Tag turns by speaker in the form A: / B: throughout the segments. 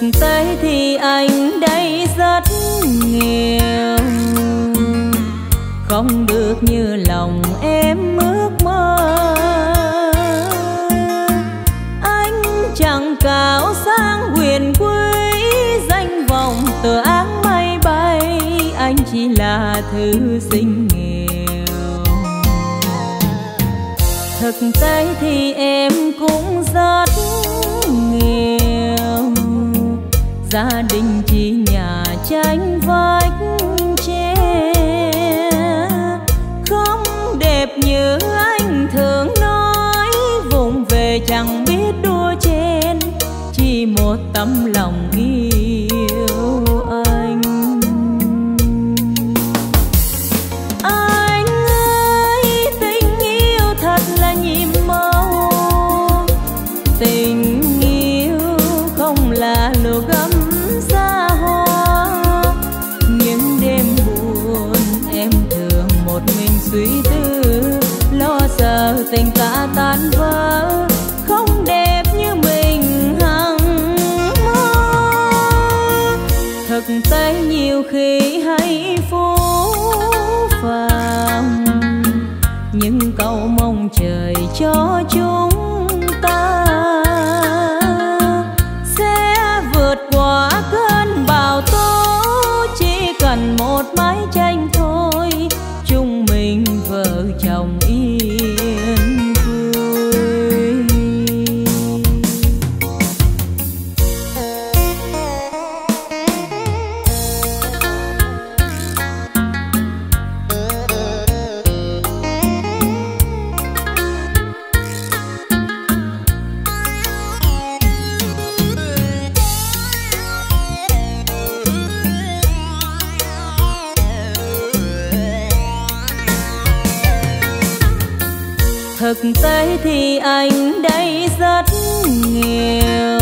A: tế thì anh đây rất nghèo, không được như lòng em ước mơ. Anh chẳng cao sang quyền quý, danh vọng tựa áng mây bay, anh chỉ là thư sinh nghèo. Thực tế thì em cũng rất nghèo, gia đình chỉ nhà tranh vách tre, không đẹp như anh thường nói. Vùng về chẳng biết đua chen, chỉ một tấm lòng yêu anh. Anh ơi, tình yêu thật là nhiệm màu, tình yêu không là lụa gấm xa hoa. Những đêm buồn em thường một mình suy tư, lo sợ tình ta tan vỡ, không đẹp như mình hằng mơ. Thực tế nhiều khi hay phũ phàng, những câu mong trời cho chúng ta sẽ vượt qua cơn bão tố. Chỉ cần một mái tranh thôi, chúng mình vợ chồng yên vui. Thực tế thì anh đây rất nghèo,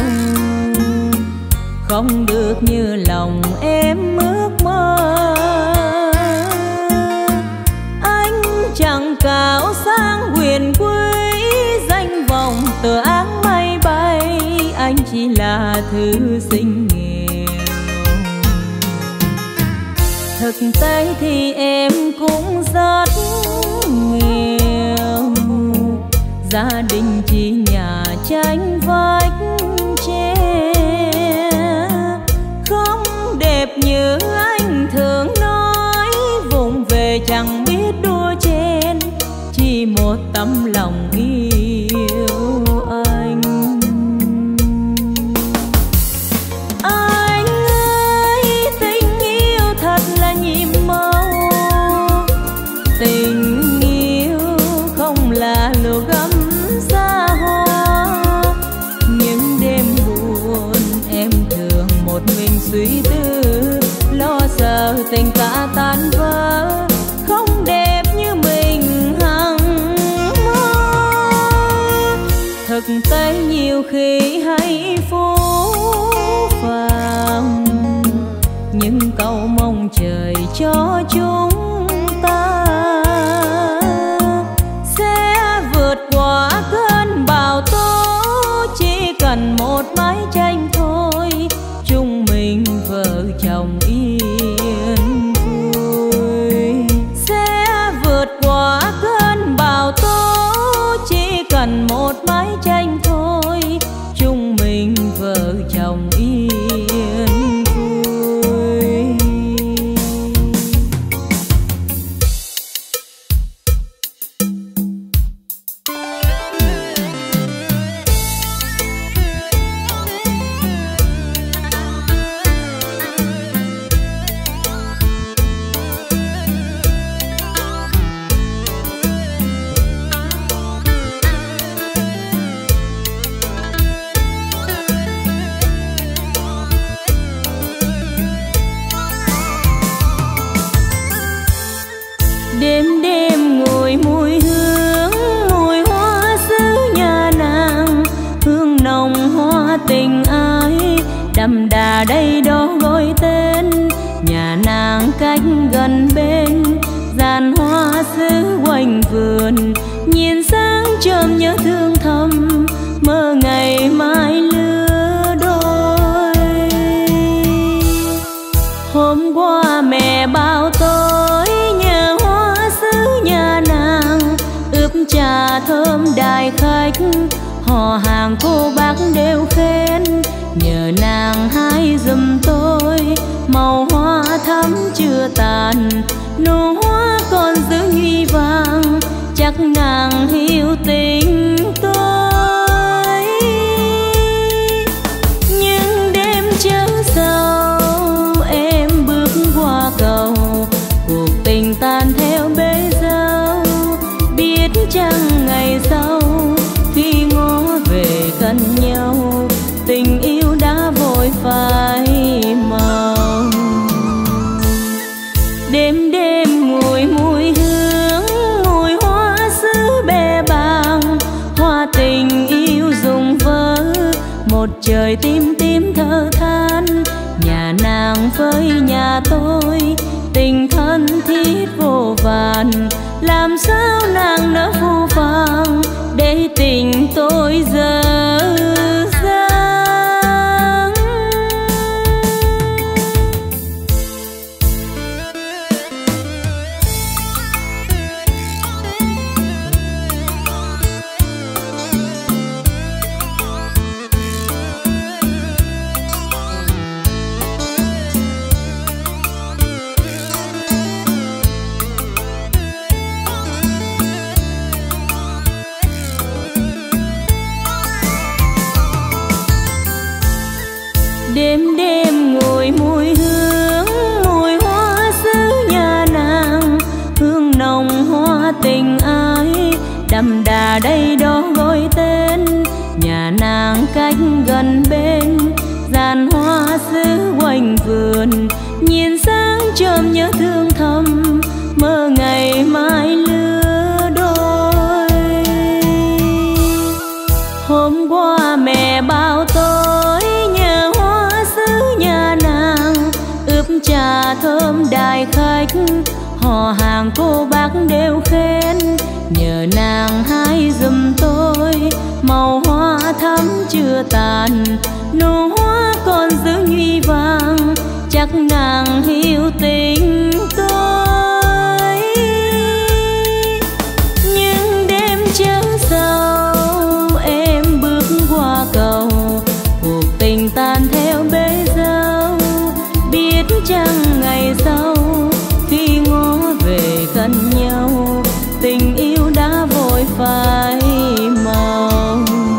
A: không được như lòng em ước mơ. Anh chẳng cao sang quyền quý, danh vọng tựa áng mây bay, anh chỉ là thư sinh nghèo. Thực tế thì em cũng rất nghèo, gia đình chỉ nhà tranh vách tre, không đẹp như anh thường nói. Vùng về chẳng biết đua chen, chỉ một tấm lòng yêu anh. Anh ơi, tình yêu thật là nhiệm màu, tình yêu không là lụa gấm xa hoa. Những đêm buồn em thường một mình suy tư, lo sợ tình ta tan vỡ, không đẹp như mình hằng mơ. Thực tế nhiều khi hay phũ phàng, những câu mong trời cho chúng ta sẽ vượt qua cơn bão tố. Chỉ cần một mái tranh thôi, chúng mình vợ chồng yên vui. Sẽ vượt qua cơn bão tố, chỉ cần một mái tranh thôi, chúng mình vợ chồng yên vui. Đêm đêm ngồi mùi hương, mùi hoa xứ nhà nàng, hương nồng hoa tình ái, đậm đà đây đó gọi tên. Nhà nàng cách gần bên, giàn hoa xứ quanh vườn, nhìn sáng chớm nhớ thương thầm, mơ ngày mai lứa đôi. Hôm qua mẹ bảo tôi nhờ hoa sứ nhà nàng ướp trà thơm đài khách, họ hàng cô bác đều khen nhờ nàng hái giùm tôi màu hoa thắm chưa tàn, nụ hoa còn giữ nhụy vàng, chắc nàng hiểu tình tôi. Nhưng đêm chớ sầu em bước qua cầu, cuộc tình tan theo bể dâu, biết chăng ngày sau khi ngó về gần nhau tình yêu đã vội phai màu. Đêm đêm ngùi mùi hương mùi hoa sứ bè bàng, hoa tình yêu rụng vỡ một trời tím tím thở than, nhà nàng với nhà tôi tình thân thiết vô vàn, làm sao nàng nỡ phũ phàng để tình tôi dở dang. Đêm đêm ngồi mùi hương mùi hoa sứ nhà nàng, hương nồng hoa tình ái đậm đà đây đó gọi tên, nhà nàng cách gần bên giàn hoa sứ quanh vườn, nhìn sáng chớm nhớ thương thầm mơ ngày mai lứa đôi. Hôm qua mẹ bảo tôi nhờ hoa sứ nhà nàng ướp trà thơm đài khách, họ hàng cô bác đều khen nhờ nàng hái giùm tôi màu hoa thắm chưa tàn, nụ hoa còn giữ nhụy vàng, chắc nàng hiểu tình tôi. Nhưng đêm chớ sầu em bước qua cầu, cuộc tình tan theo bể dâu, biết chăng ngày sau khi ngó về gần nhau tình yêu đã vội phai màu.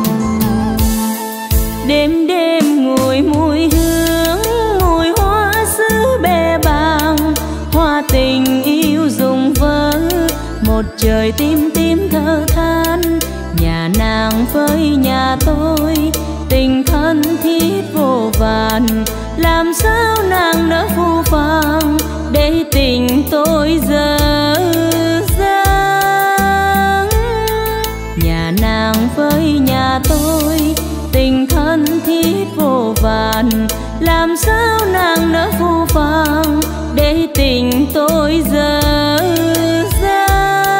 A: Đêm đêm ngùi mùi hương mùi hoa sứ bè bàng, hoa tình yêu rụng vỡ một trời tím tím thở than, nhà nàng với nhà tôi tình thân thiết vô vàn, làm sao nàng nỡ phũ phàng để tình tôi dở dang. Nhà nàng với nhà tôi tình thân thiết vô vàn, làm sao nàng nỡ phũ phàng để tình tôi dở dang.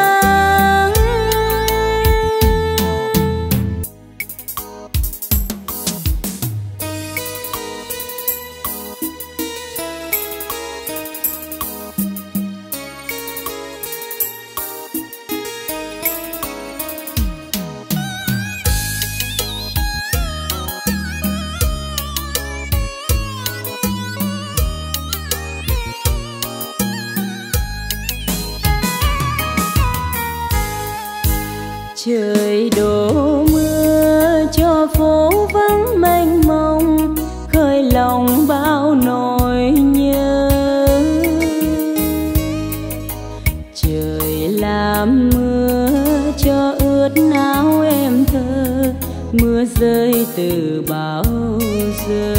A: Trời đổ mưa cho phố vắng mênh mông, khơi lòng bao nỗi nhớ. Trời làm mưa cho ướt áo em thơ, mưa rơi từ bao giờ.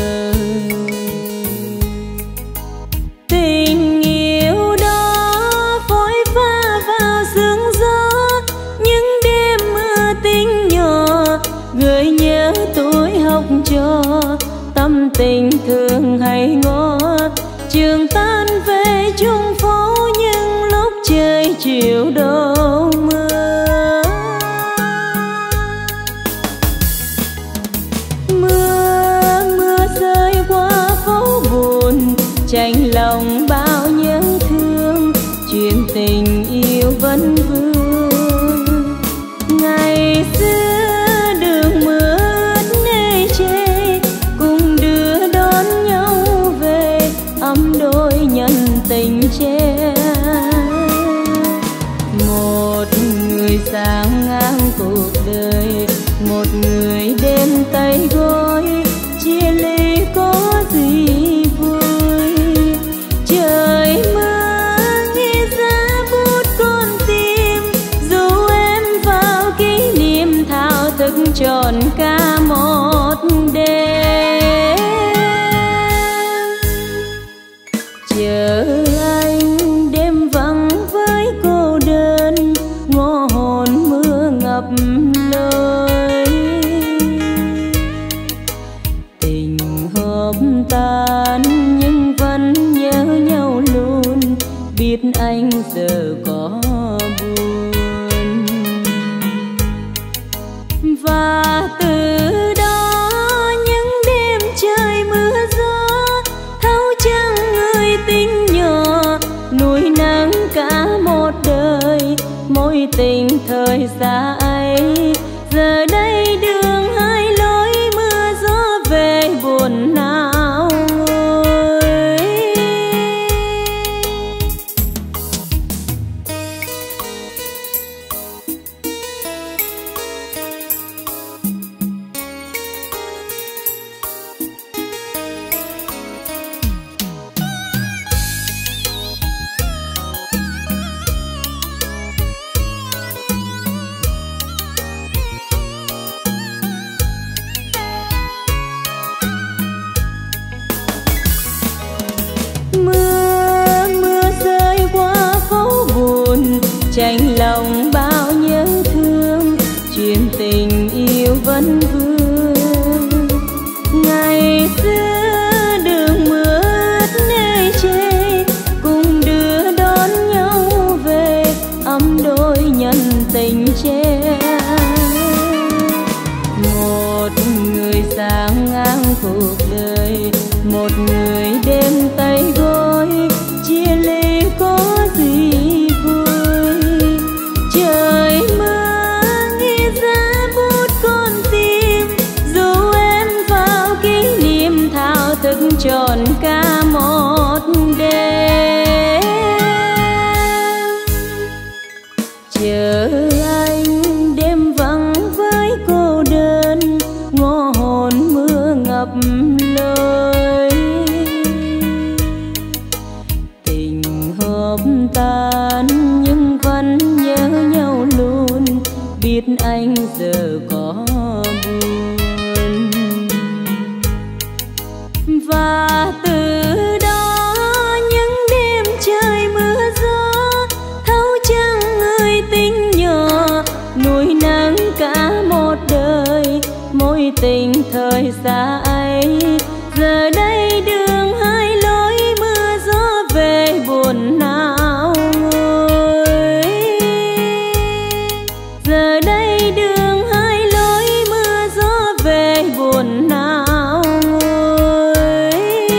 A: Tình yêu đó phôi pha vào sương gió, những đêm mưa tinh nhỏ gợi nhớ tuổi học trò, tâm tình thường hay ngó trường tan về chung phố, nhưng lúc trời chiều đổ mưa. Mưa rơi qua phố buồn, chạnh lòng lòng bao nhớ thương, chuyện tình yêu vẫn vương. Ngày xưa đường mưa ướt chê, cùng đưa đón nhau về, ấm đôi nhân tình che. Một người sáng ngang cuộc đời, một người đêm tay gối, chia ly có gì vui. Trời mưa nghe giá bút con tim, dù em vào kỷ niệm thao thức trọn cả một đêm. Chờ anh đêm vắng với cô đơn, ngõ hồn mưa ngập lối. Tình hợp tan nhưng vẫn nhớ nhau luôn, biết anh giờ có buồn. Và từ đó những đêm trời mưa gió, thấu trăng người tình nhỏ, nuôi nắng cả một đời. Mối tình thời xa ấy, giờ đây đường hai lối, mưa gió về buồn nào ngồi. Chạnh lòng bao nhớ thương, chuyện tình yêu vẫn vương. Ngày xưa đường mưa ướt chê, cùng đưa đón nhau về, ấm đôi nhân tình che. Một người sáng ngang cuộc đời, một người đêm tay gối, chia ly có gì vui. Trời mưa nghe giá bút con tim, dù em vào kỷ niệm thao thức trọn cả một đêm. Chờ anh đêm vắng với cô đơn, ngõ hồn mưa ngập lối. Tình hợp tan nhưng vẫn nhớ nhau luôn, biết anh giờ có buồn. Và từ đó những đêm trời mưa gió, thấu trăng người tình nhỏ, nuôi nắng cả một đời. Mối tình thời xa ấy, giờ đây đường hai lối, mưa gió về buồn nào ngồi. Giờ đây đường hai lối, mưa gió về buồn nào ngồi.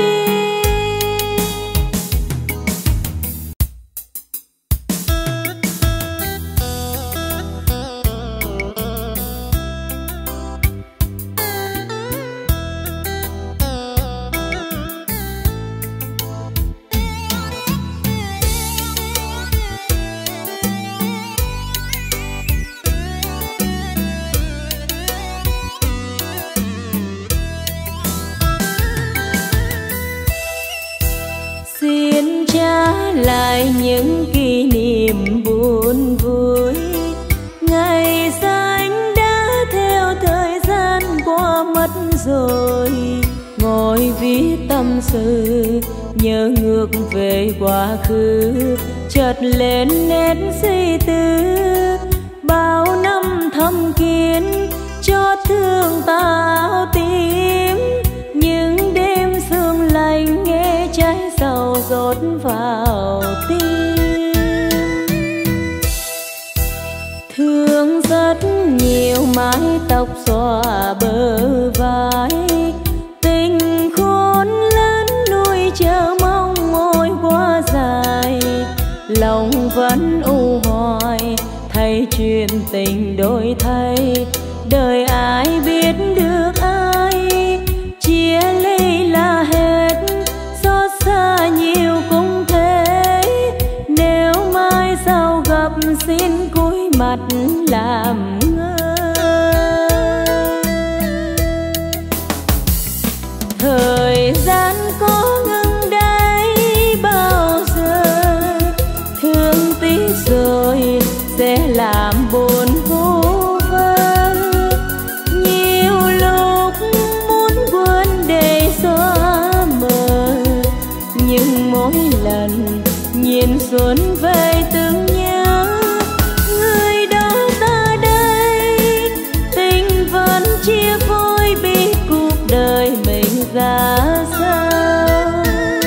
A: Xin trả lại những kỷ niệm buồn vui, ngày xanh đã theo thời gian qua mất rồi. Ngồi viết tâm sự, nhớ ngược về quá khứ, chợt lên nét suy tư. Bao năm thầm kín cho thương tao tim, những đêm sương lạnh nghe trái sầu dốt vào tim. Thương rất nhiều mái tóc xõa bờ vai, tình khôn lớn nuôi chờ mong môi qua lòng vẫn u hoài. Thấy chuyện tình đổi thay, đời ai biết được ai. Chia ly là hết, xót xa nhiều cũng thế. Nếu mai sau gặp xin cúi mặt làm ngơ. Thời gian có ngừng đây bao giờ, thương tiếc rồi sẽ làm buồn vô vơ. Nhiều lúc muốn quên để xóa mờ, nhưng mỗi lần nhìn xuân về từng nhớ. Người đó ta đây, tình vẫn chia phôi, biết cuộc đời mình ra sao.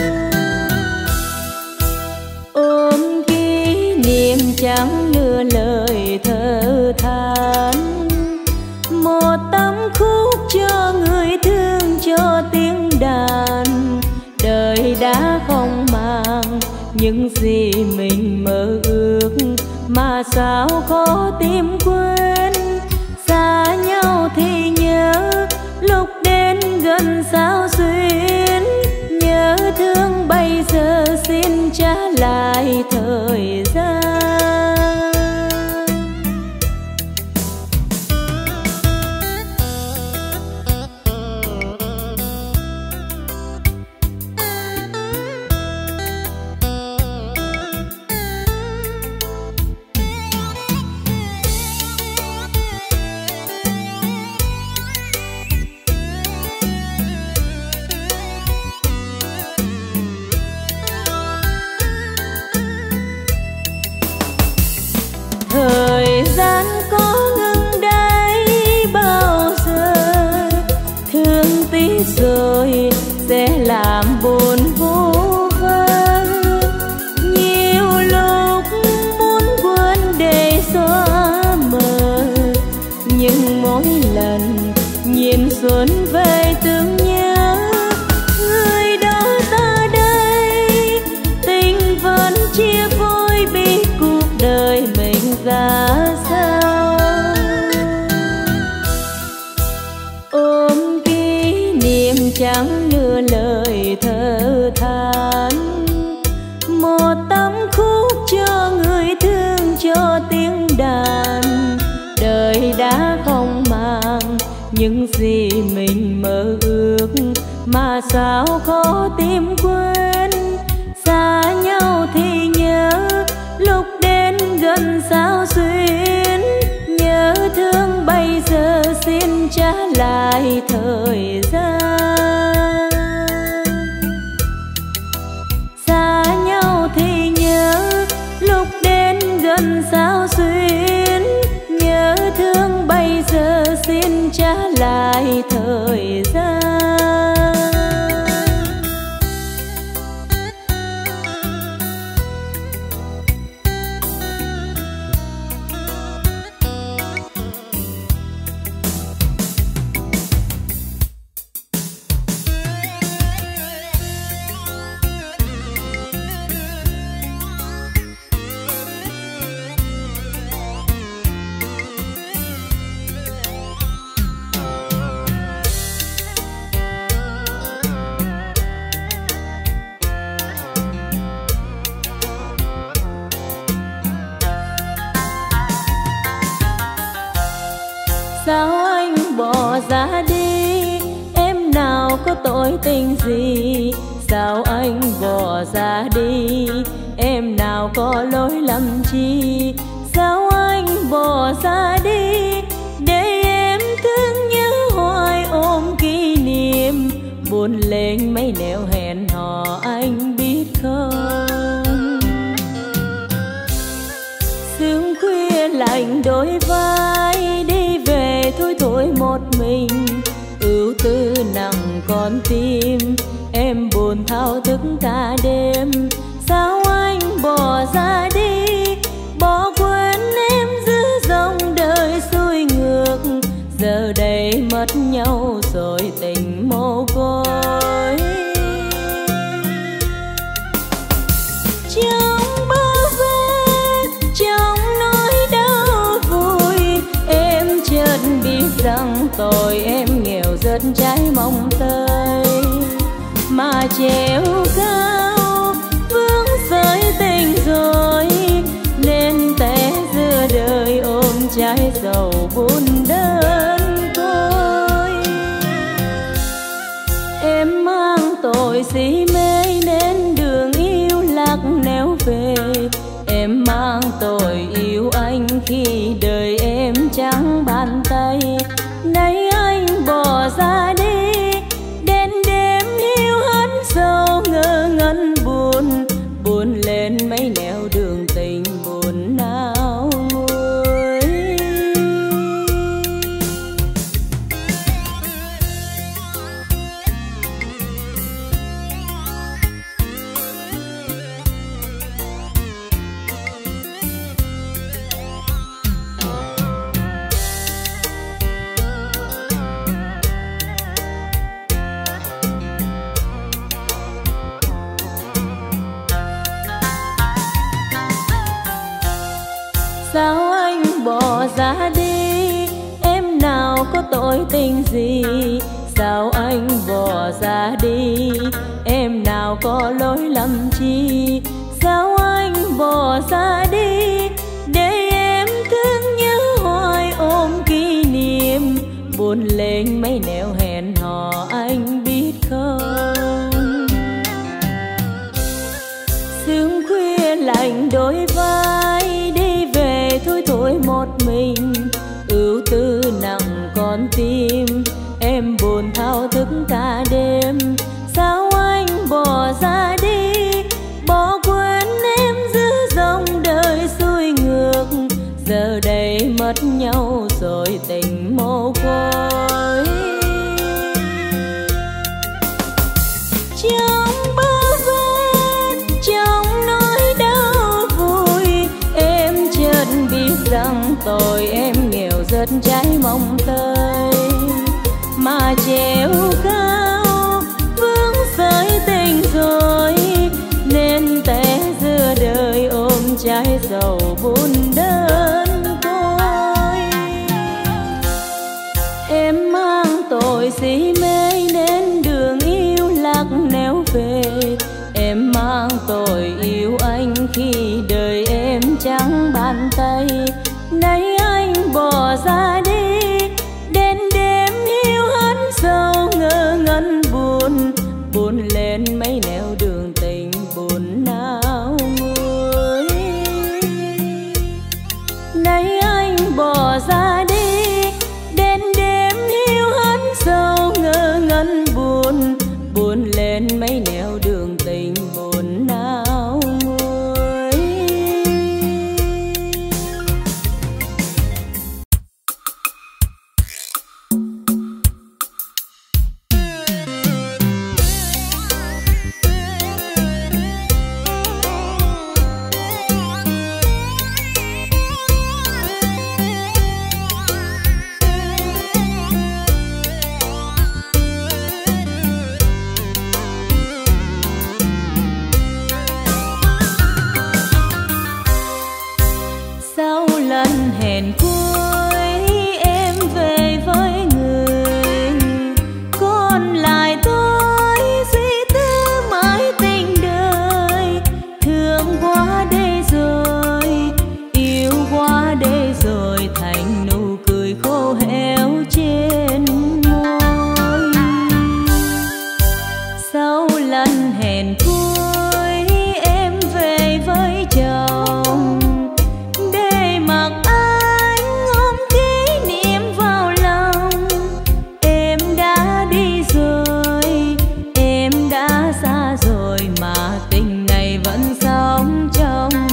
A: Ôm kỷ niệm chẳng lừa lời thở than, một tấm khúc cho người thương, cho tiếng đàn. Đời đã không màng những gì mình mơ ước, mà sao khó tìm quên. Xa nhau thì nhớ, lúc đến gần sao xuyên. Nhớ thương bây giờ xin trả lại thời gian. Thời gian có ngừng đây bao giờ, thương tiếc rồi sẽ làm buồn vô vơ. Nhiều lúc muốn quên để xóa mờ, nhưng mỗi lần nhìn xuân về từng nhớ. Người đó ta đây, tình vẫn chia phôi, biết cuộc đời mình ra sao. Ôm kỷ niệm chẳng lừa lời thở than, một tấm khúc cho người thương, cho tiếng đàn. Đời đã không màng những gì mình mơ ước, mà sao khó tìm quên. Xa nhau thì nhớ, lúc đến gần sao xuyên. Nhớ thương bây giờ xin trả lại thời gian. Xa nhau thì nhớ, lúc đến gần sao xuyên. Nhớ thương bây giờ xin trả lại thời gian. Sao anh bỏ ra đi, em nào có tội tình gì. Sao anh bỏ ra đi, em nào có lỗi lầm chi. Sao anh bỏ ra đi, để em thương nhớ hoài ôm kỷ niệm. Buồn lên mấy nẻo hẹn hò anh biết không. Sương khuya lạnh đôi vai, đi về thôi thôi một mình. Ưu tư nặng con tim, em buồn thao thức cả đêm. Sao anh bỏ ra đi, bỏ quên em giữa dòng đời xuôi ngược. Giờ đây mất nhau rồi tình mồ côi. Trong bơ vơ rằng tội em nghèo rất trái mong tơi, mà treo cao vướng sợi tình rồi nên té giữa đời ôm trái sầu buồn đơn côi. Em mang tội si mê nên đường yêu lạc nẻo về, em mang tội yêu anh khi đời em trắng bàn tay. Nay anh bỏ ra đi đến đêm hiu hắt sâu ngơ ngẩn buồn, buồn lên mấy nẻo đường tình buồn não nguôi. Sao anh bỏ ra đi, em nào có tội tình gì? Sao anh bỏ ra đi, em nào có lỗi lầm chi? Sao anh bỏ ra đi, để em thương nhớ hoài ôm kỷ niệm, buồn lên mấy nẻo hẹn hò anh biết không? Sương khuya lạnh đôi vai, đi về thôi thôi một mình, ưu tư nặng con tim, em buồn thao thức cả đêm. Sao anh bỏ ra đi, bỏ quên em giữa dòng đời xuôi ngược, giờ đây mất nhau rồi tình mồ côi. Trong bơ vơ, trong nỗi đau vui, em chợt biết rằng tội em nghèo rất trái mong tơi, mà treo cao vướng sợi tình rồi nên té giữa đời ôm trái sầu buồn đơn côi. Em mang tội si mê nên đường yêu lạc nẻo về, em mang tội yêu anh khi đời em trắng bàn tay. Nay anh bỏ ra đi đến đêm hiu hắt sâu ngơ ngẩn buồn, buồn lên mấy nẻo đường tình buồn não nguôi. Nay anh bỏ ra đi đến đêm hiu hắt sâu ngơ ngẩn buồn, buồn lên mấy nẻo đường tình buồn não nguôi. Hẹn cuối em về với người, còn lại tôi suy tư mãi tình đời. Thương quá đây rồi, yêu quá đây rồi, thành nụ cười khô héo trên môi. Sau lần hẹn cuối em về với chồng, để mặc rồi mà tình này vẫn sống trong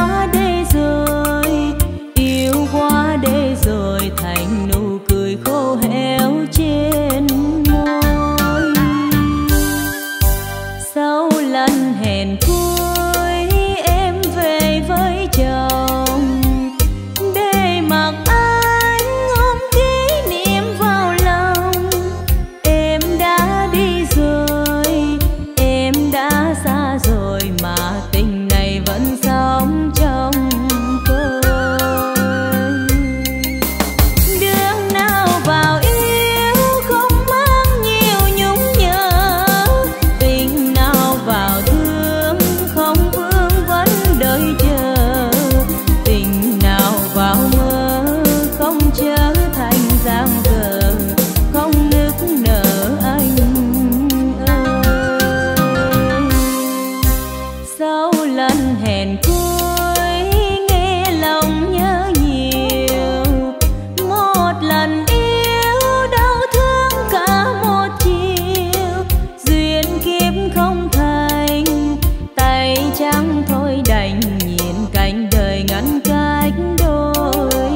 A: quá để rồi, yêu quá để rồi, thành nụ cười khô héo trên môi. Sau lần hẹn cuối em về với chồng, để mặc anh ôm kỷ niệm vào lòng. Em đã đi rồi, em đã xa rồi, mà tình này vẫn sống trong tôi. Đường nào vào yêu không mang nhiều nhung nhớ, tình nào vào thương không vương vấn đợi chờ, tình nào vào mơ không trở thành giang dở, không nức nở anh ơi. Sau lần hẹn cuối nghe lòng nhớ nhiều, một lần yêu đau thương cả một chiều, duyên kiếp không thành, tay trắng thôi đành nhìn cảnh đời ngăn cách đôi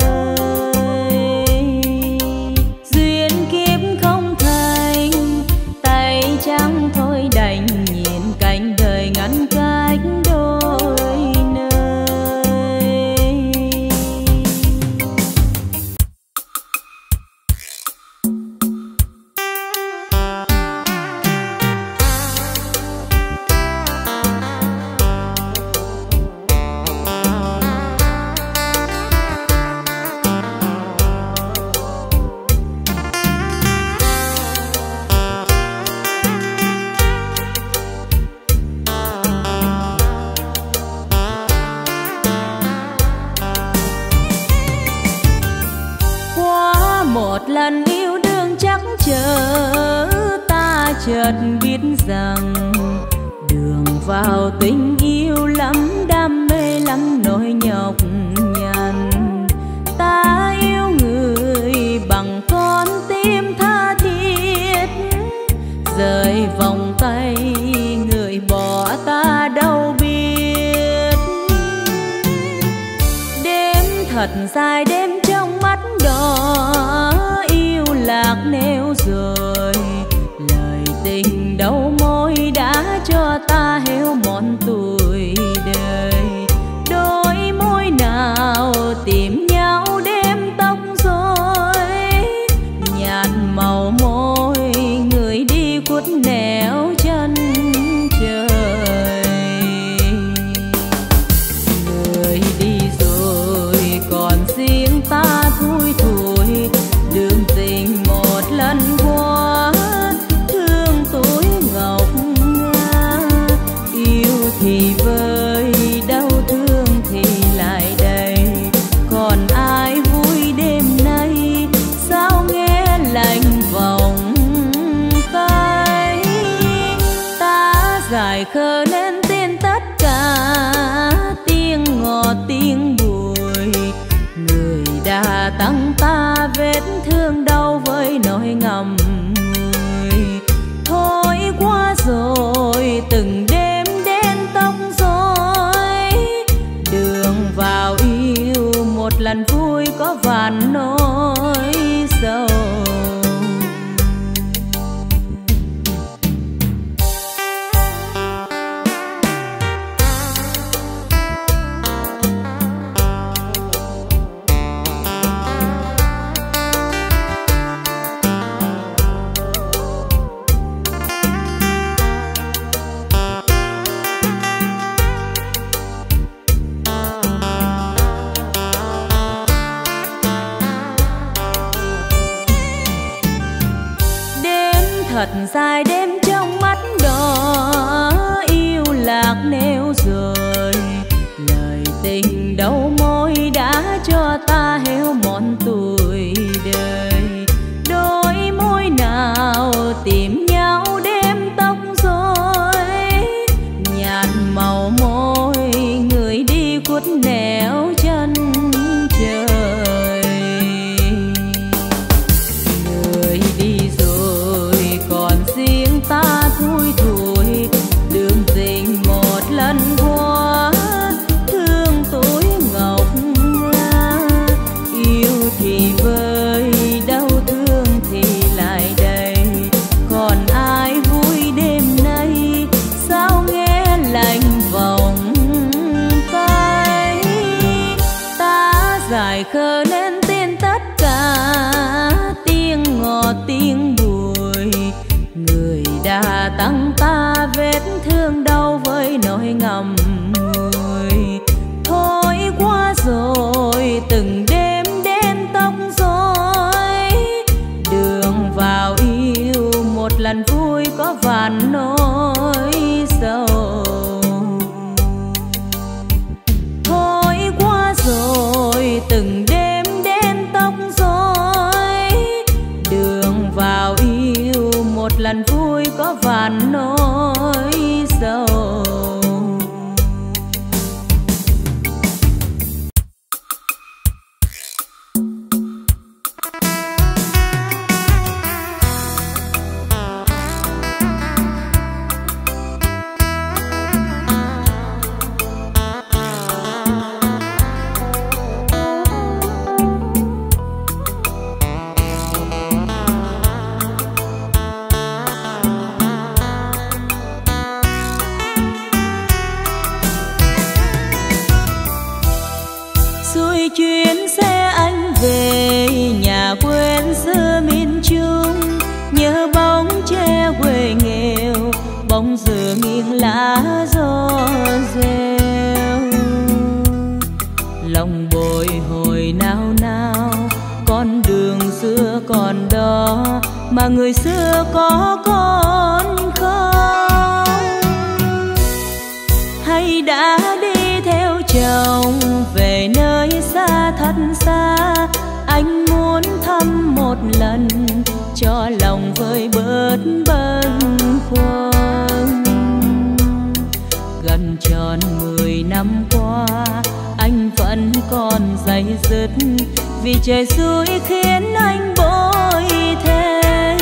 A: nơi. Duyên kiếp không thành, tay trắng thôi đành nhìn cảnh đời ngăn cách đôi nơi. Qua một lần yêu đương chắc chờ, ta chợt biết rằng đường vào tình yêu lắm đam mê lắm nỗi nhọc nhằn. Ta yêu người bằng con tim tha thiết, rời vòng tay người bỏ ta đâu biết. Đêm thật dài đêm trong mắt đỏ, yêu lạc nêu rồi, lời tình đầu môi đã cho ta héo mòn tuổi đời. Đôi môi nào tìm nhau đêm tóc rối, nhạt màu môi người đi khuất nẻo chân trời. Người đi rồi còn riêng ta thui thủi, đường tình một lần qua thương túi ngọc nga. Yêu thì vơi đau thương thì lại đầy, còn ai vui đêm nay sao nghe lạnh vòng tay. Ta giải khờ nên tên tất cả, tiếng ngọt tiếng bùi, người đã tăng ta vết thương đau với nỗi ngậm ngùi. Thôi qua rồi từng đêm đen tóc rối, đường vào yêu một lần vui có vạn nỗi sầu. Thật dài đêm trong mắt đỏ, yêu lạc nêu rồi, lời tình đầu môi đã cho ta héo mòn tuổi đời. Đôi môi nào tìm nhau đêm tóc rối, nhạt màu môi người đi khuất nẻo chân trời. Người đi rồi còn riêng ta thui thủi, đường tình một lần qua thương từng đêm đen tóc rối. Đường vào yêu một lần vui có vạn nỗi sầu.
B: chuyến xe anh về nhà quên xưa miền Trung, nhớ bóng tre quê nghèo, bóng dừa nghiêng lá gió reo. Lòng bồi hồi nao nao, con đường xưa còn đó mà người xưa có con không? Hay đã đi theo chồng về nơi xa thật xa, anh muốn thăm một lần cho lòng vơi bớt bâng khuâng. Gần tròn 10 năm qua anh vẫn còn day dứt, vì trời xui khiến anh bội thề.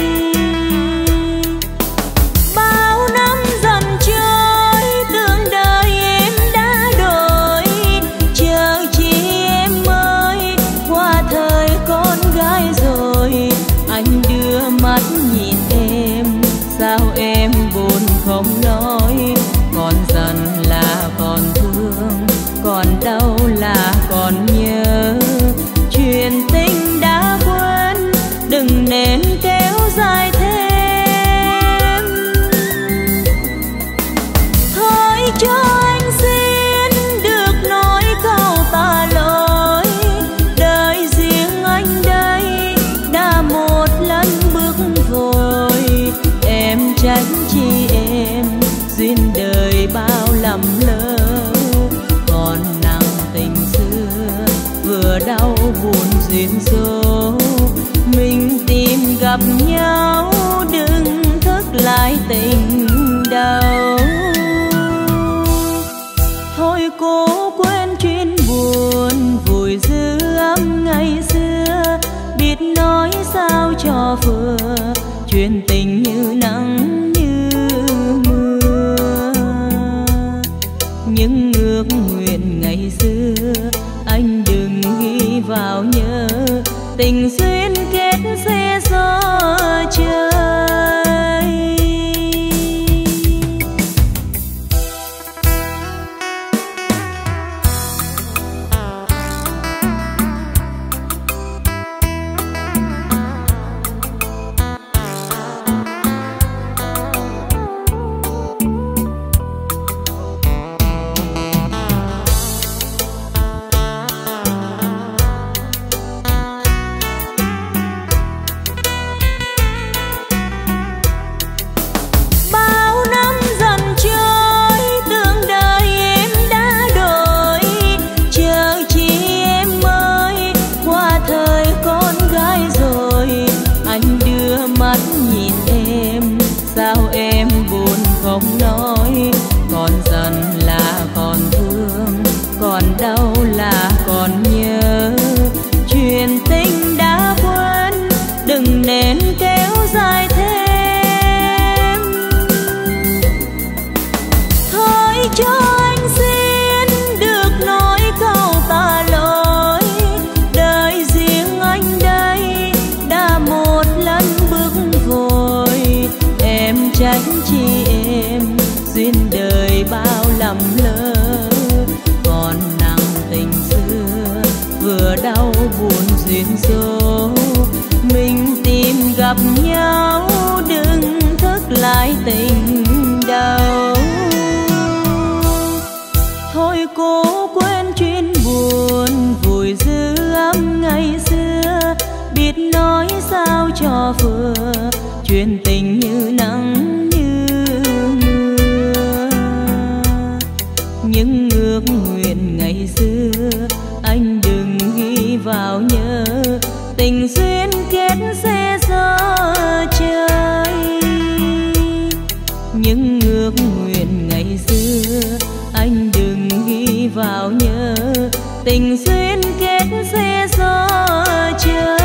B: Bao năm dần trôi tưởng đời em đã đổi, chờ chi em mới qua thời con gái rồi. Anh đưa mắt nhìn em, sao em buồn không nói, còn giận là còn thương, còn đau là còn nhớ. Chuyện tình đã quên, đừng nên kéo dài thêm. Thôi cho anh xin được nói câu tạ lỗi, đời riêng anh đây đã một lần bước vội. Em trách chi em, duyên đời bao lầm lỡ, còn nặng tình xưa vừa đau buồn duyên số. Mình tìm gặp nhau, đừng thức lại tình đau. Thôi cố quên chuyện buồn, vùi dư âm ngày xưa, biết nói sao cho vừa, chuyện tình như nắng như mưa. Những ước nguyện ngày xưa anh đừng ghi vào nhớ, tình duyên kết xe gió trời. Không nói, còn giận là còn thương, còn đau là còn nhớ. Chuyện tình đã quên, đừng nên kéo dài thêm. Thôi cho anh xin được nói câu tạ lỗi, đời riêng anh đây đã một lần bước vội. Em trách chi em, duyên đời bao lầm lỡ, còn nặng tình xưa vừa đau buồn duyên số. Mình tìm gặp nhau, đừng thức lại tình đau. Thôi cố quên chuyện buồn, vùi dư âm ngày xưa, biết nói sao cho vừa, chuyện tình như nắng như mưa. Những ước nguyện ngày xưa anh đừng ghi
A: tình duyên kết sẽ gió trời. Những ước nguyện ngày xưa anh đừng ghi vào nhớ, tình duyên kết sẽ gió trời.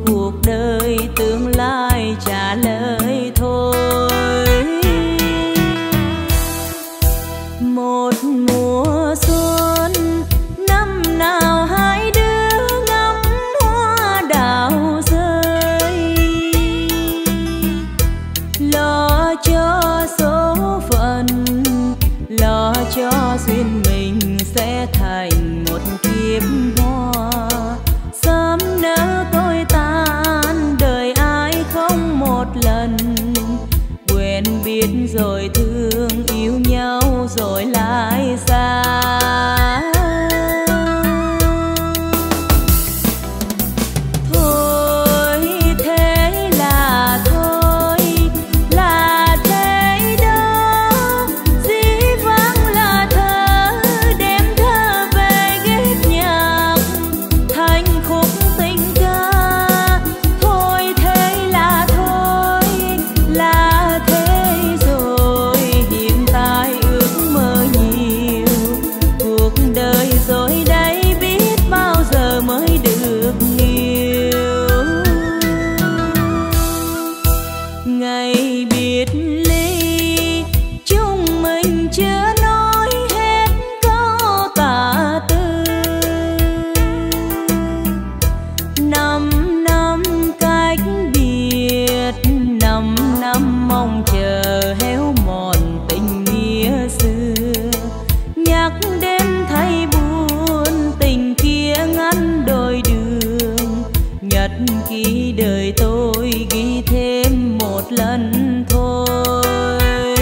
A: cuộc đời tương lai trả lời thôi. Một mùa xuân năm nào hai đứa ngắm hoa đào rơi, lo cho số phận, lo cho duyên mình sẽ thành một kiếp hoa. Sớm nỡ tôi tan đời ai không một lần, quên biết rồi thương yêu nhau rồi lại xa. Thôi thế là thôi, là thế đó, dĩ vãng là thơ, đêm thơ về ghét nhạc thành khúc tình ca. Thôi thế là thôi, là thế rồi, hiện tại ước mơ nhiều, cuộc đời rồi đây biết bao giờ mới được yêu. Ngày biệt ly chúng mình chưa nói hết câu tả tư, 5 năm cách biệt, 5 năm mong chờ héo mòn tình nghĩa xưa. Nhắc đêm thấy buồn, tình kia ngăn đôi đường, nhật ký đời tôi ghi thêm một lần thôi.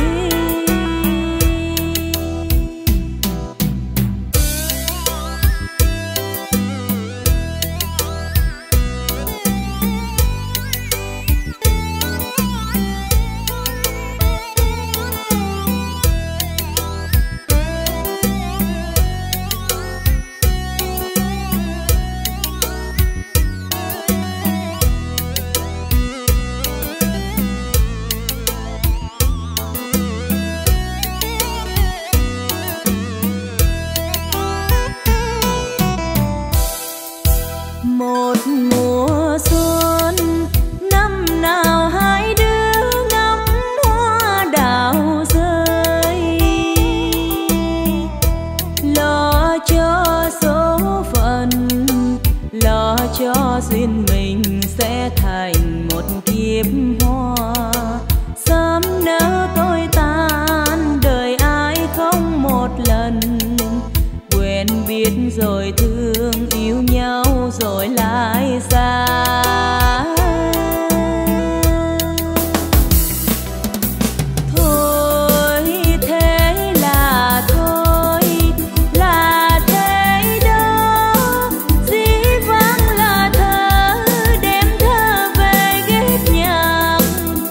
A: Một mùa xuân năm nào hai đứa ngắm hoa đào rơi, lo cho số phận, lo cho duyên mình sẽ thành một kiếp hoa. Sớm nỡ tôi tan đời ai không một lần, quên biết rồi thương yêu nhau rồi lại xa. Thôi thế là thôi, là thế đó, dĩ vãng là thơ, đêm thơ về ghét nhạc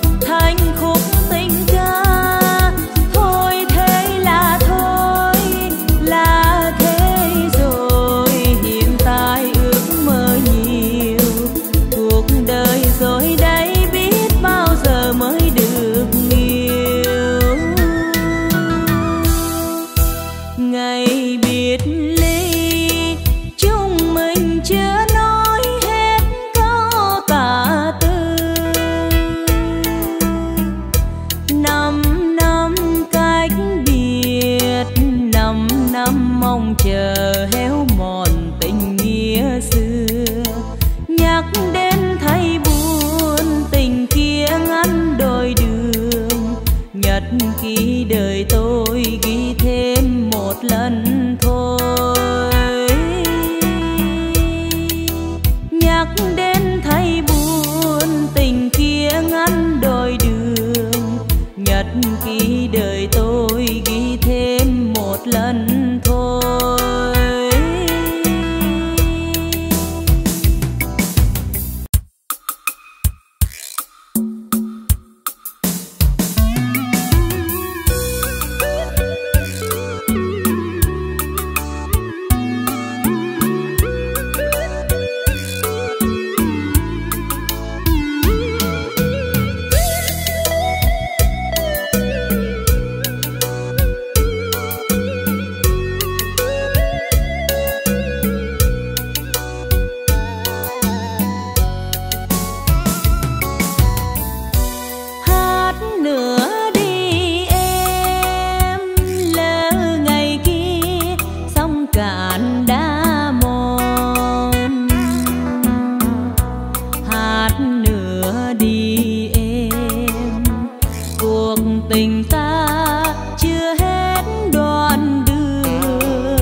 A: nữa đi em, cuộc tình ta chưa hết đoạn đường.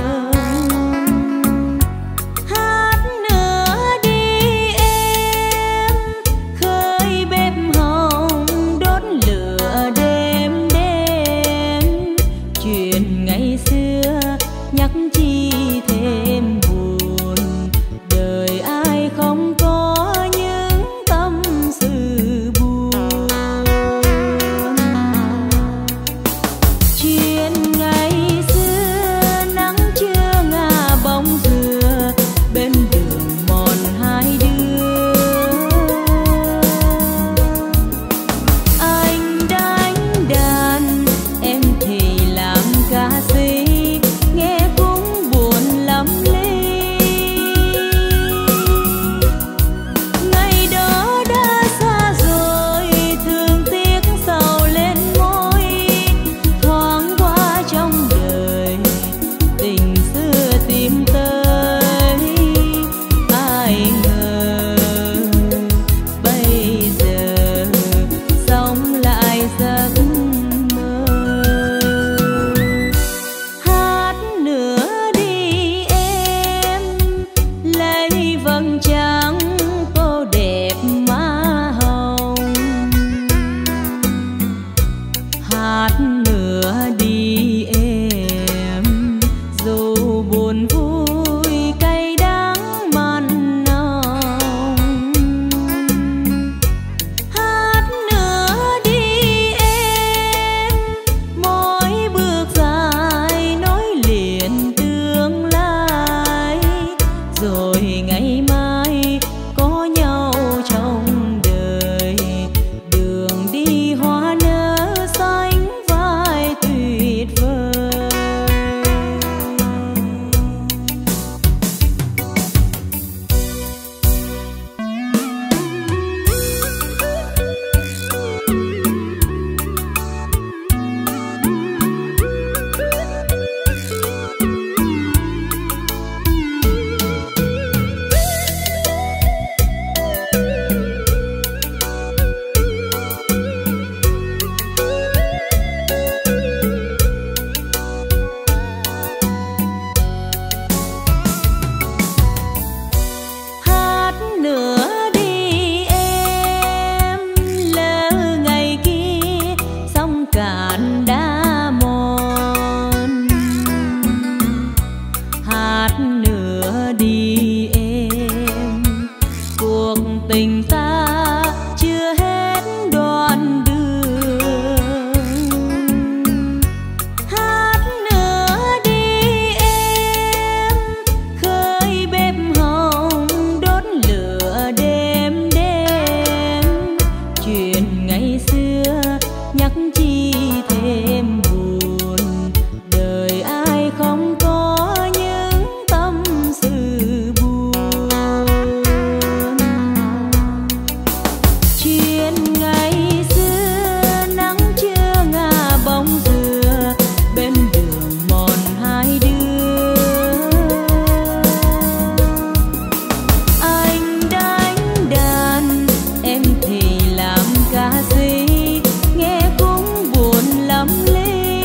A: Hát nữa đi em, khơi bếp hồng đốt lửa đêm đêm, chuyện ngày xưa nhắc chi thêm buồn, đời ai không có những tâm sự buồn. Chuyện ngày xưa nắng chưa ngả bóng dừa, bên đường mòn hai đứa. Anh đánh đàn, em thì làm ca sĩ, nghe cũng buồn lắm ly. Ngày đó đã xa rồi, thương tiếc sầu lên môi, thoáng qua trong đời tình xưa tìm tới. Ai ngờ bây giờ sống lại giấc mơ. Hát nữa đi em, lấy vầng trăng tô đẹp má hồng. Hát nữa đi em, dù buồn vui cay đắng mặn nồng. Hát nữa đi em, mỗi bước dài nối liền tương lai, rồi ngày mai có nhau trong đời, đường đi hoa nở xanh vai tuyệt vời. Hát nữa đi em, lỡ ngày kia sông cạn đã mòn. Hát nữa đi em, cuộc tình ta chưa hết đoạn đường. Hát nữa đi em, khơi bếp hồng đốt lửa đêm đêm, chuyện ngày xưa nhắc chi thêm buồn, đời ai không có những tâm sự buồn. Chuyện ngày xưa nắng chưa ngả bóng dừa, bên đường mòn hai đứa. Anh đánh đàn, em thì làm ca sĩ, nghe cũng buồn lắm ly.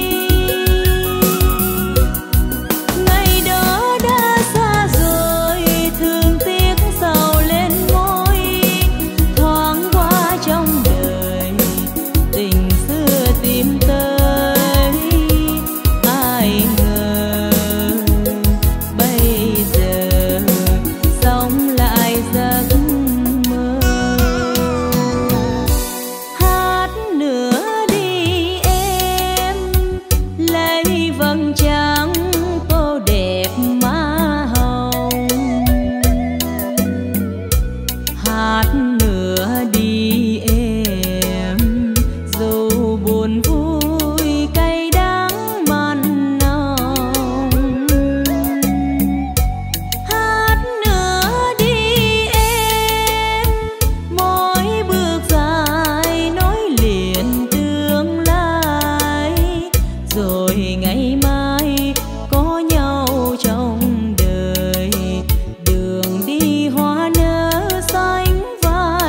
A: Ngày đó đã xa rồi, thương tiếc sầu lên môi, thoáng qua trong đời tình xưa tìm tới. Ai ngờ bây giờ sống lại giấc mơ. Hát nữa đi em, lấy vầng trăng tô đẹp má hồng. Hát nữa đi em, dù buồn vui cay đắng mặn nồng. Hát nữa đi em, mỗi bước dài nối liền tương lai, rồi ngày mai có nhau trong đời, đường đi hoa nở xanh vai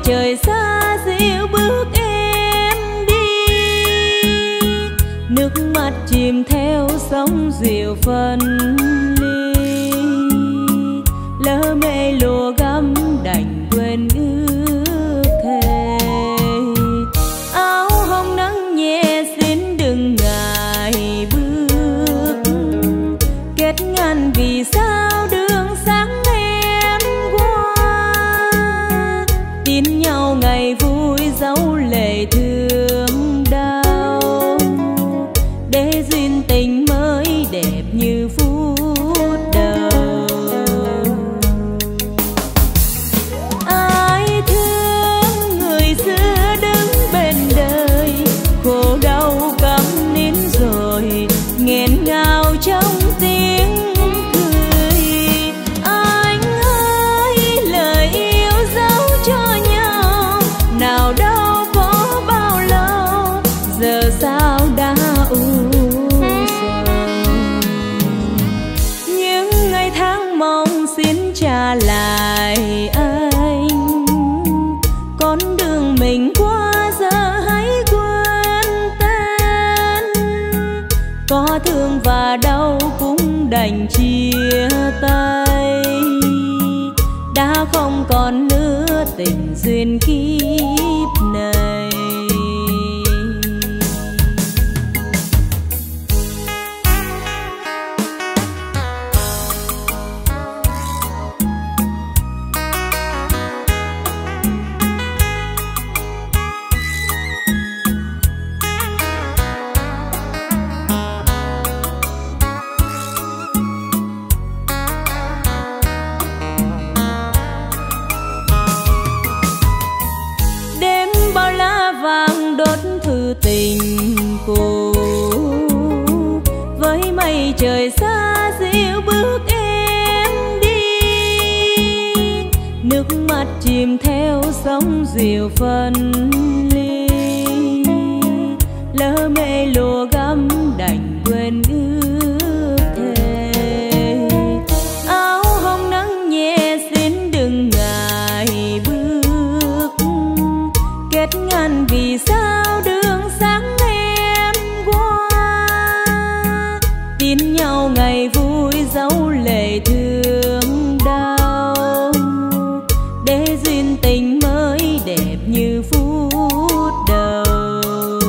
A: trời xa dịu bước em đi, nước mắt chìm theo sóng dịu phân ly, lỡ mê lùa gắm đành quên ước thề. Áo hồng nắng nhẹ xin đừng ngại bước, kết ngàn vì sao đường sáng em qua, tin nhau ngày vui dấu lệ thương đau, để duyên tình mới đẹp như phút đầu. Ai thương người xưa đứng bên đời, khổ đau câm nín rồi nghẹn ngào trong tiếng cười. Anh ơi lời yêu dấu cho nhau, nào đâu có bao lâu, giờ sao đã u sầu. Những ngày tháng mong xin trả lại anh, con đường mình qua giờ hãy quên tên, có thương và đau cũng đành chia tay, đã không còn nữa tình duyên kiếp này. Đêm bao lá vàng đốt thư tình cũ, với mây trời xa dịu bước em đi, nước mắt chìm theo sóng dịu phân ly, lỡ mê lùa gắm đành quên ước thề. Áo hồng nắng nhẹ xin đừng ngại bước, kết ngàn vì sao đường sáng em qua, tin nhau ngày vui dấu lệ thương đau, để duyên tình mới đẹp như phút đầu.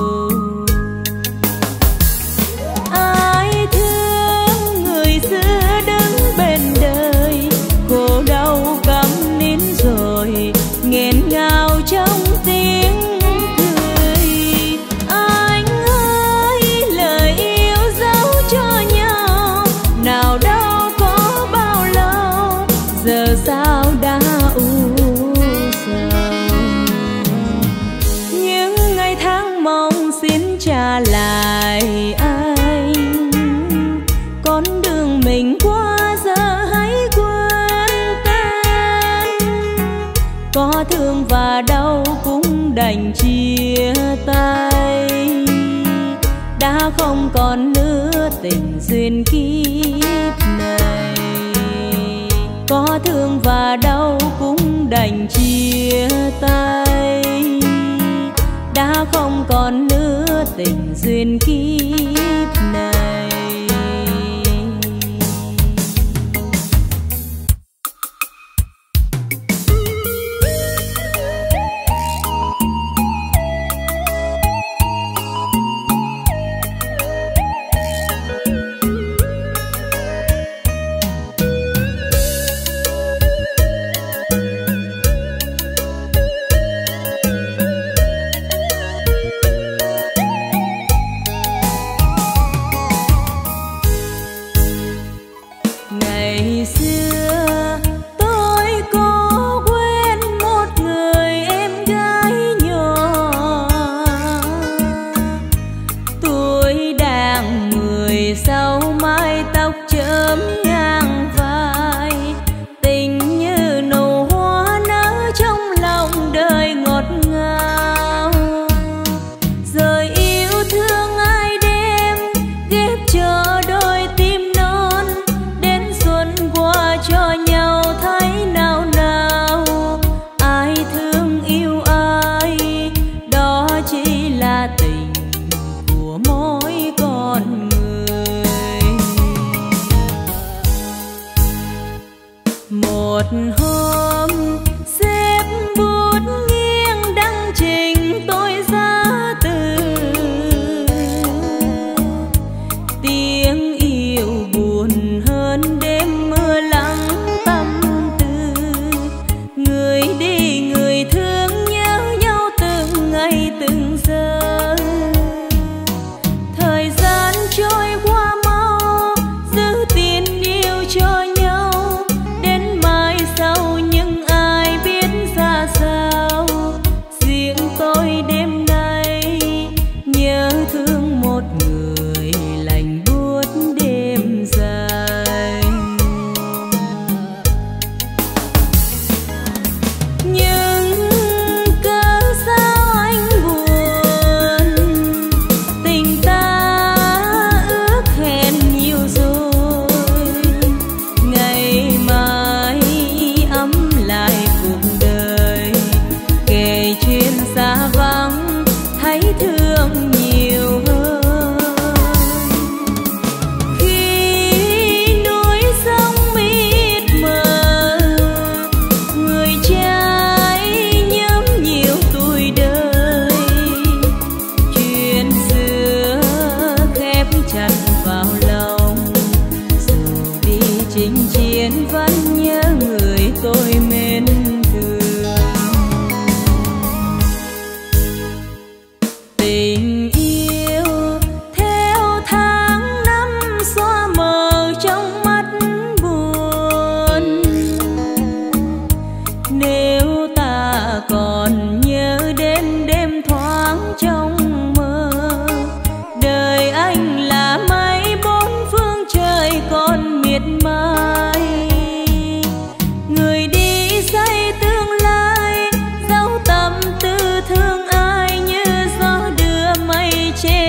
A: Ai thương người xưa đứng bên đời, khổ đau câm nín rồi nghẹn ngào trong tiếng cười. Anh ơi lời yêu dấu cho nhau, nào đâu có bao lâu, giờ sao đã u sầu. Những ngày tháng mong xin trả lại anh, con đường mình qua giờ hãy quên tên, có thương và đau cũng đành chia tay, đã không còn nữa tình duyên kiếp này. Có thương và đau cũng đành chia tay, đã không còn nữa tình duyên kiếp này.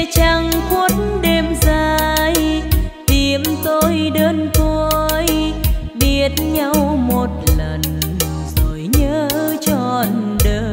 B: trăng khuất đêm dài, tìm tôi đơn côi, biết nhau một lần rồi nhớ trọn đời.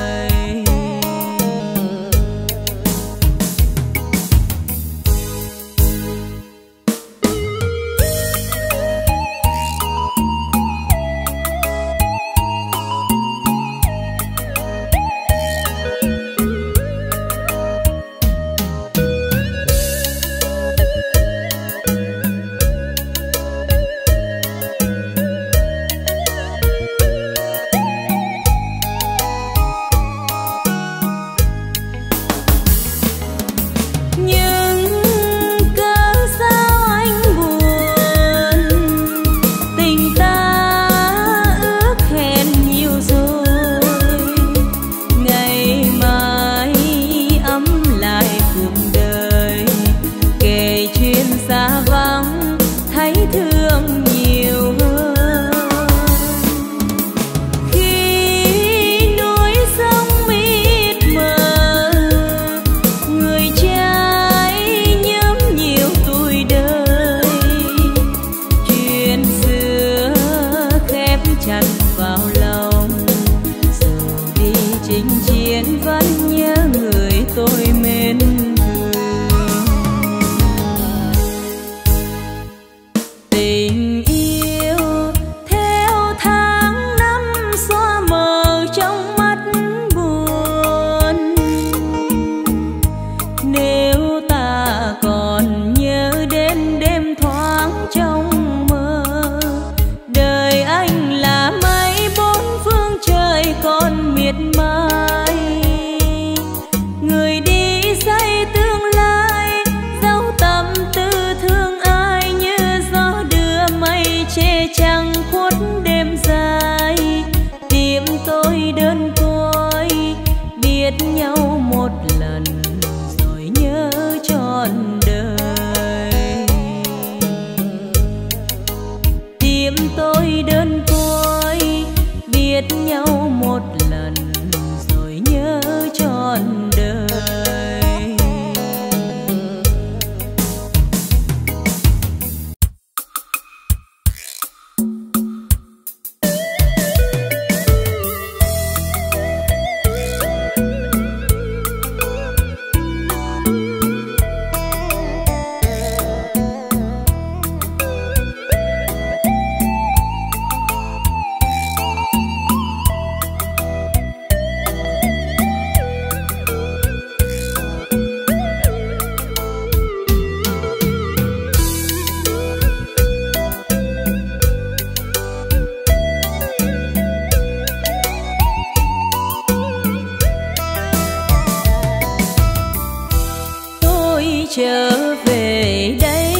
A: trở về đây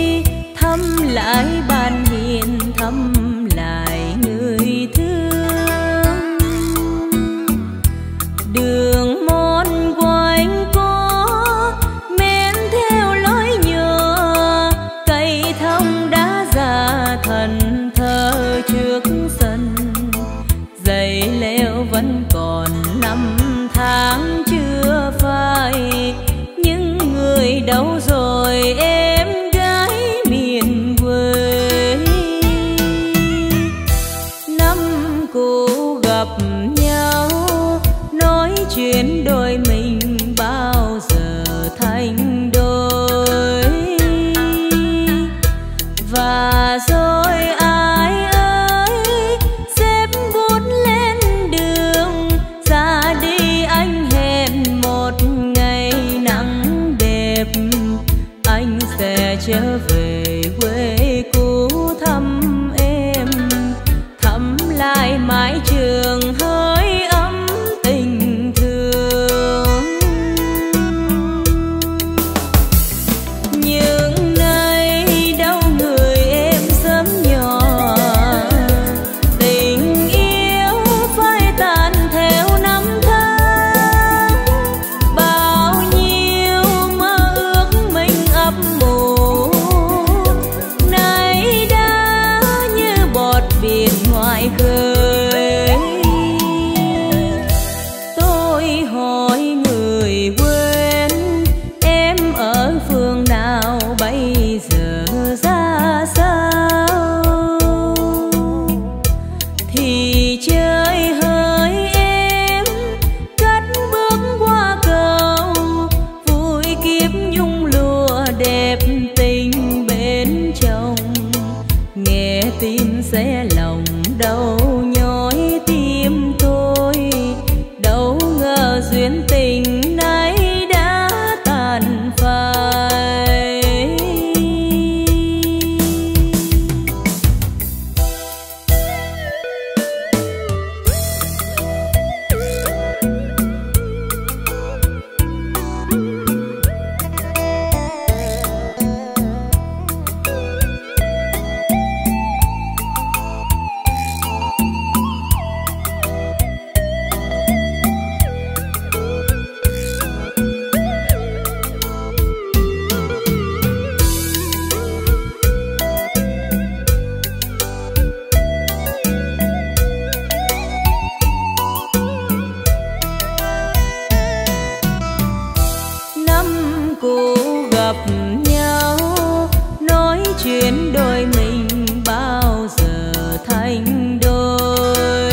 A: thăm lại bàn hiền, thăm lại người thương. Đường mòn quanh có men theo lối nhỏ, cây thông đã già thần thờ trước sân. Giày leo vẫn còn năm tháng chưa phai, nhưng người đâu rồi cũ gặp nhau, nói chuyện đôi mình bao giờ thành đôi.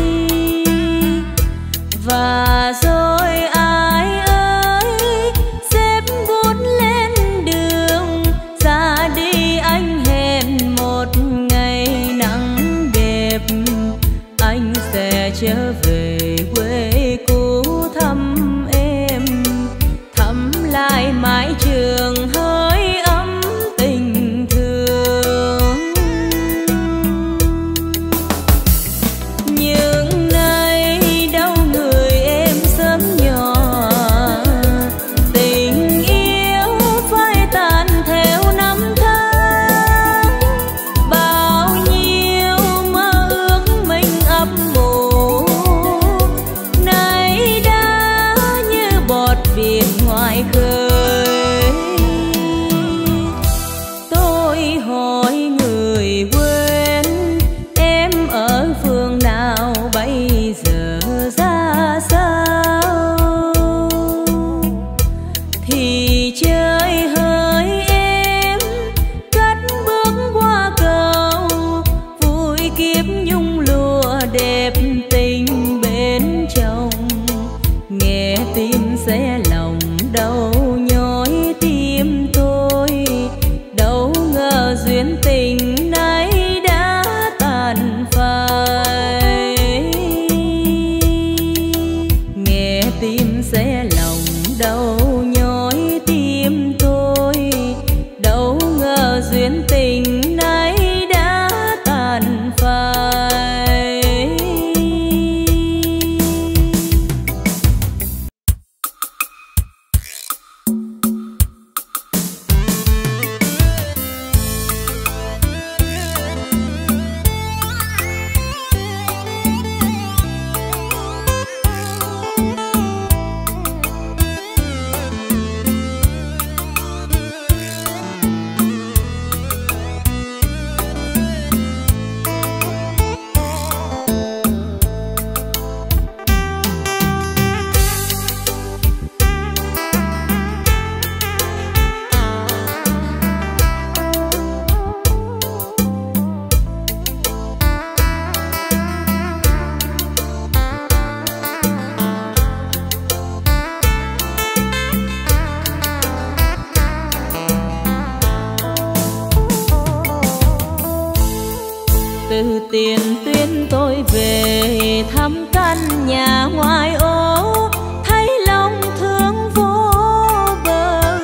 A: Và rồi ai ơi xếp bút lên đường, ra đi anh hẹn một ngày nắng đẹp, anh sẽ trở về quê cũ thăm em, thăm lại mái trường hơi ấm tình thương. Nhưng nay đâu người em sớm nhỏ, tình yêu phai tàn theo năm tháng, bao nhiêu mơ ước mình ấp ủ nay đã như bọt biển ngoài khơi. Tôi hỏi người quên em ở phương nào bây giờ ra sao, thì chơi hỡi em cất bước qua cầu, vui kiếp nhung lụa đẹp tình bên chồng, nghe tim sẽ lòng đau nhói tim tôi, đâu ngờ duyên tình này đã tàn phai. Nghe tim sẽ lòng đau nhói tim tôi, đâu ngờ duyên tình này đã tàn phai. Từ Tiền Tuyên tôi về thăm căn nhà ngoài ô, thấy lòng thương vô bờ.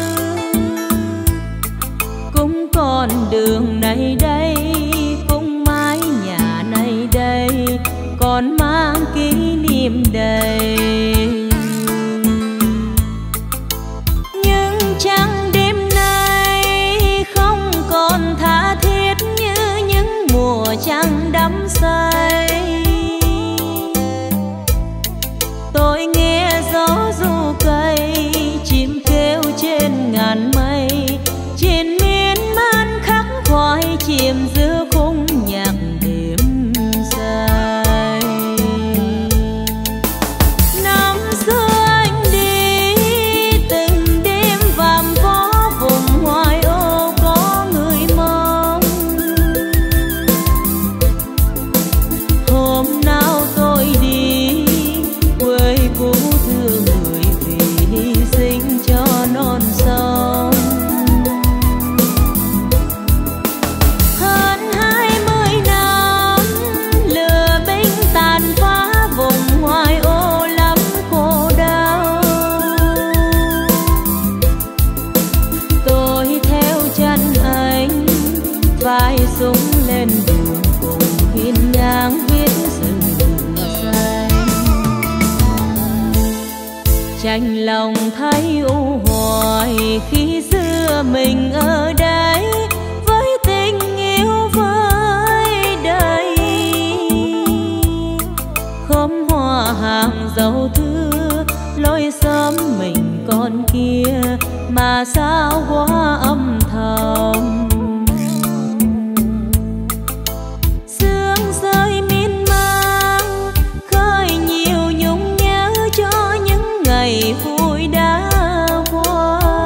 A: Cũng con đường này đây, cũng mái nhà này đây, còn mang kỷ niệm đầy. Nhưng chẳng đêm nay không còn tha thiết như những mùa trăng đắm say. Tôi nghe gió ru cây, chim kêu trên ngàn mây, trên miên man khắc khoải chìm giữa khung nhạc đêm dài. Năm xưa anh đi từng đêm vàm vó vùng ngoài ô có người mong. Hôm nào tôi đi quê cũ thương người vì hy sinh cho non sông. Hơn 20 năm lửa binh tàn phá vùng ngoài ô lắm khổ đau. Tôi theo chân anh vai súng lên đường cùng hiên ngang viết rừng xanh. Chạnh lòng thấy u hoài khi xưa mình ở đây với tình yêu với đời. Khóm hoa hàng dấu thưa lối xóm mình con kia mà sao quá âm thầm. Sương rơi miên man khơi nhiều nhung nhớ cho những ngày vui đã qua.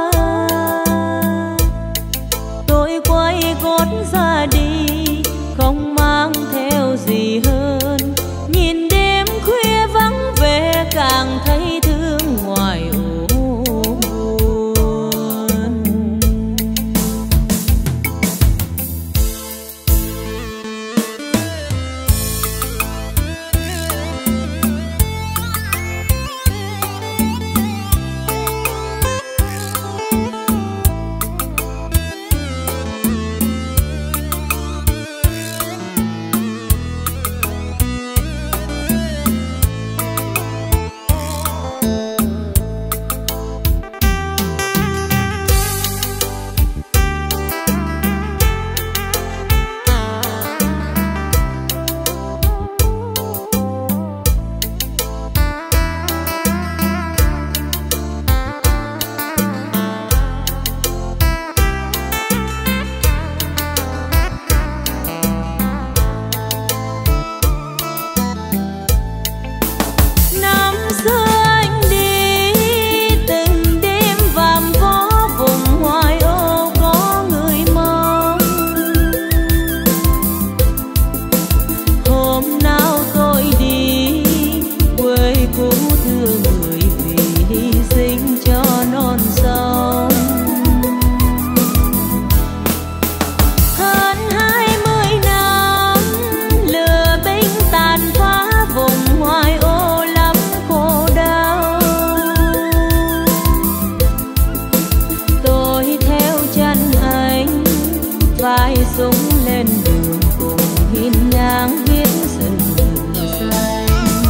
A: vai súng lên đường cùng hiên ngang viết rừng xanh.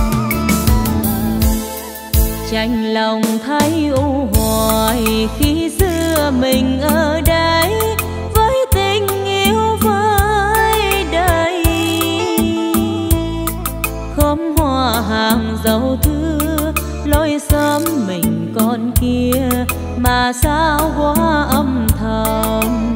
A: Chạnh lòng thấy u hoài khi xưa mình ở đây với tình yêu với đầy. Khóm hoa hàng dấu thưa lối xóm mình con kia mà sao quá âm thầm.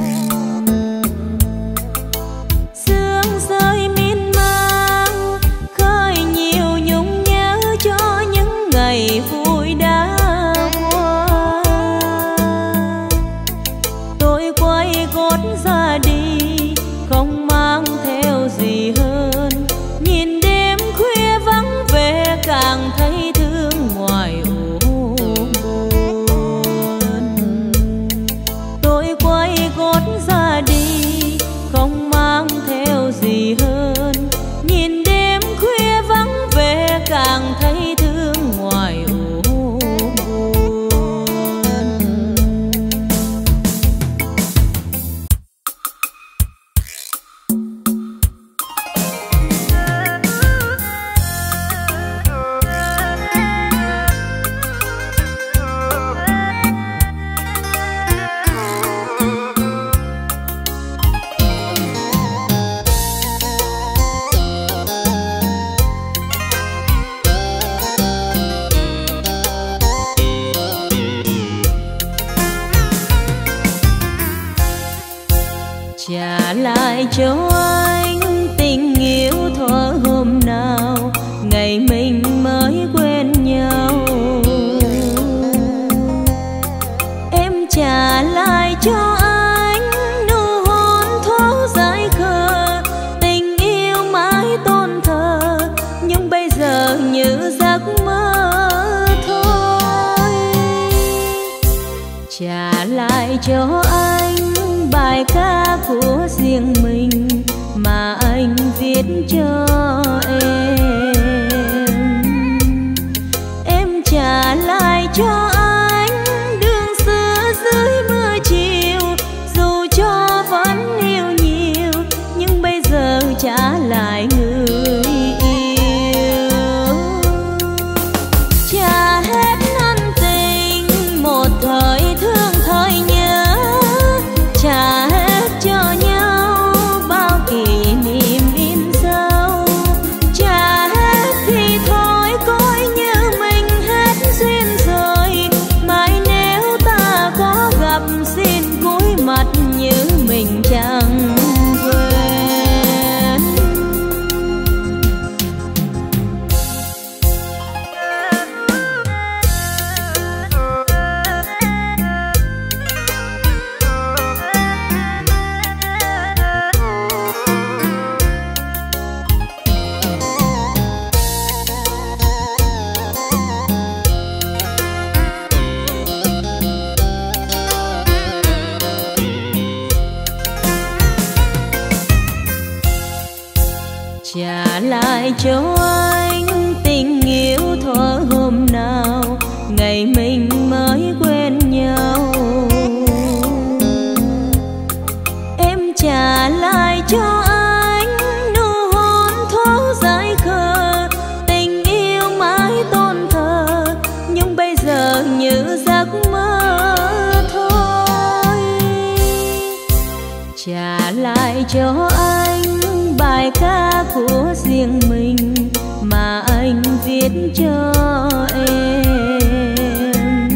A: Sương rơi miên man khơi nhiều nhung nhớ cho những ngày vui đã qua. Tôi quay gót ra đi không mang theo gì hơn, nhìn đêm khuya vắng về càng thấy thương ngoài u buồn. Tôi quay gót ra đi không mang theo gì hơn, nhìn đêm khuya vắng về càng thấy thương ngoài u buồn. Trả lại cho anh tình yêu thuở hôm nào ngày mình mới quen nhau. Em trả lại cho anh nụ hôn thoáng dại khờ, tình yêu mãi tôn thờ nhưng bây giờ như giấc mơ thôi. Trả lại cho anh bài ca của riêng mình mà anh viết cho em. Em trả lại cho anh đường xưa dưới mưa chiều, dù cho vẫn yêu nhiều nhưng bây giờ trả lại người yêu. Trả hết ân tình một thời thương thời nhớ, trả hết cho nhau bao kỷ niệm in sâu. Trả hết thì thôi coi như mình hết duyên rồi, mai nếu ta có gặp xin cúi mặt như mình chẳng quên. Trả lại cho anh tình yêu thuở hôm nào ngày mình mới quen nhau. Em trả lại cho anh nụ hôn thoáng dại khờ, tình yêu mãi tôn thờ nhưng bây giờ như giấc mơ thôi. Trả lại cho anh bài ca của riêng mình mà anh viết cho em.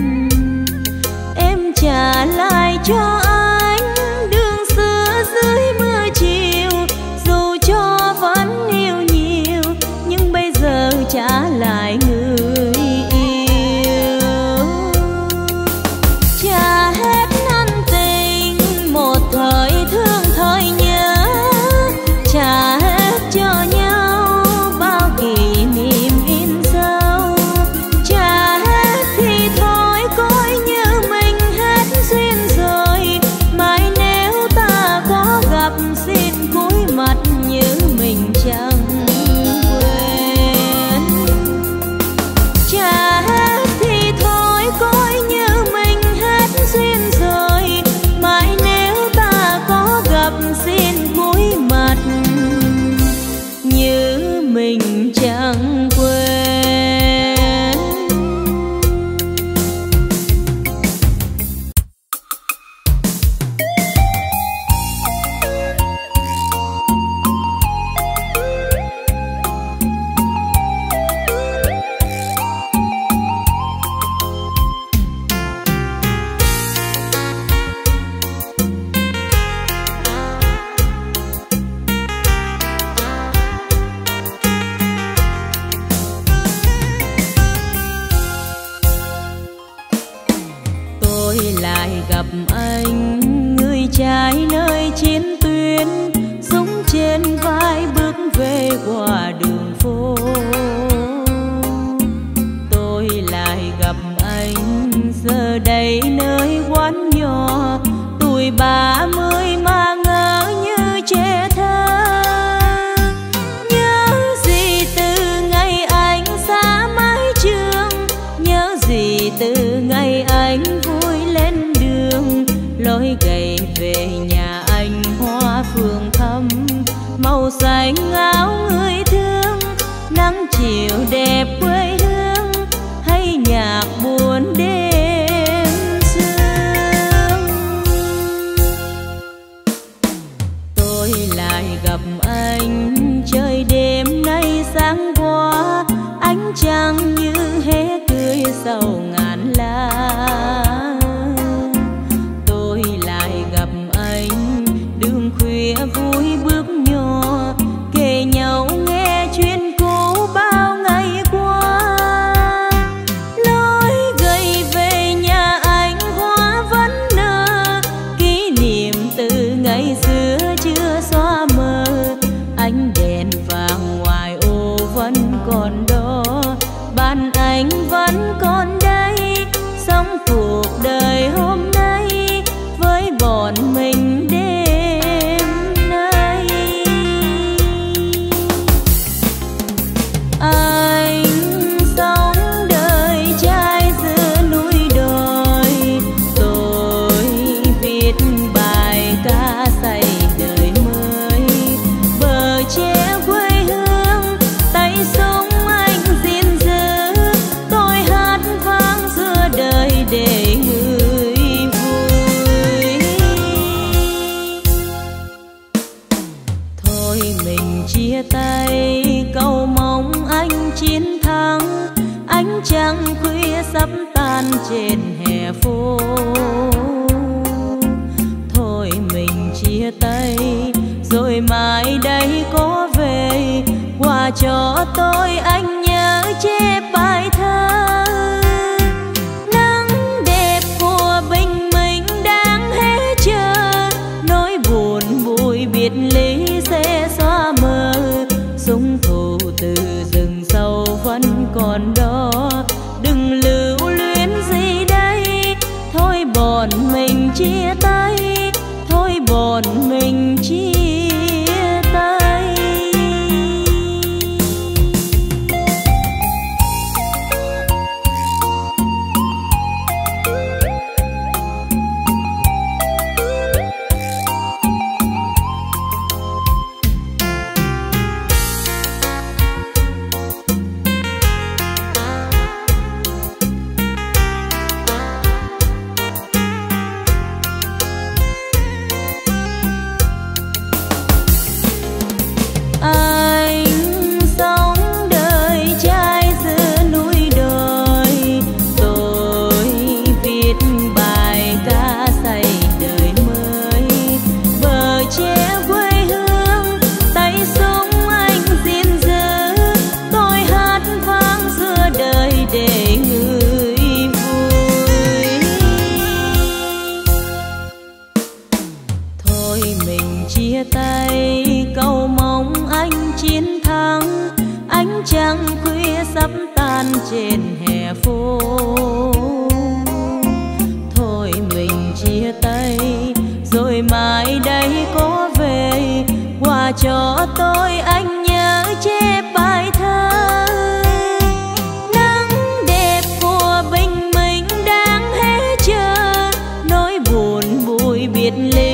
A: Em trả lại cho anh đường xưa dưới mưa chiều, dù cho vẫn yêu nhiều nhưng bây giờ trả lại người yêu. Trả hết ân tình một thời thương thời nhớ, trả hết cho nhau bao kỷ niệm in sâu. Trả hết thì thôi coi như mình hết duyên rồi, mai nếu ta có gặp xin cúi mặt như mình chẳng quên. Trả hết thì thôi coi như mình hết lại gặp anh, người trai nơi chiến tuyến, súng trên vai bước về qua đường phố. Tôi lại gặp anh giờ đây nơi quán nhỏ, tuổi 30 mà ngỡ như trẻ thơ. Nhớ gì từ ngày anh xa mái trường, nhớ gì từ ngày anh vui lên đường, lối gầy về nhà anh hoa phượng thắm, màu xanh áo người thương, nắng chiều đẹp quê hương, hay nhạc buồn đêm sương. Tôi lại gặp anh trời đêm nay sáng qua, ánh trăng như hé cười sau ngàn lá. Tôi lại gặp anh đường khuya vui bước nhỏ, kề nhau nghe chuyện cũ bao ngày qua. Lối gầy về nhà anh hoa vẫn nở, kỷ niệm từ ngày xưa chưa xóa mờ. Ánh đèn vàng ngoài ô vẫn còn đó, bạn anh vẫn còn đây, sống cuộc đời hôm nay với bọn mình đêm nay. Anh sống đời trai giữa núi đồi, tôi viết bài ca say đời mới. Bờ tre quê hương, tay súng anh gìn giữ, tôi hát vang giữa đời để người vui. Thôi mình chia tay, cầu mong anh chiến thắng, ánh trăng khuya sắp tan trên hè phố. Thôi mình chia tay, rồi mai đây có về, quà cho tôi anh nhớ chép bài thơ. Nắng đẹp của bình minh đang hé chờ, nỗi buồn vui biệt ly sẽ xóa mờ. Súng thù từ rừng sâu vẫn còn đó, đừng lưu luyến gì đây. Thôi bọn mình chia tay, thôi bọn mình chia tay. Chia tay cầu mong anh chiến thắng, ánh trăng khuya sắp tan trên hè phố. Thôi mình chia tay, rồi mai đây có về, quà cho tôi anh nhớ chép bài thơ. Nắng đẹp của bình minh đang hé chờ, nỗi buồn vui biệt ly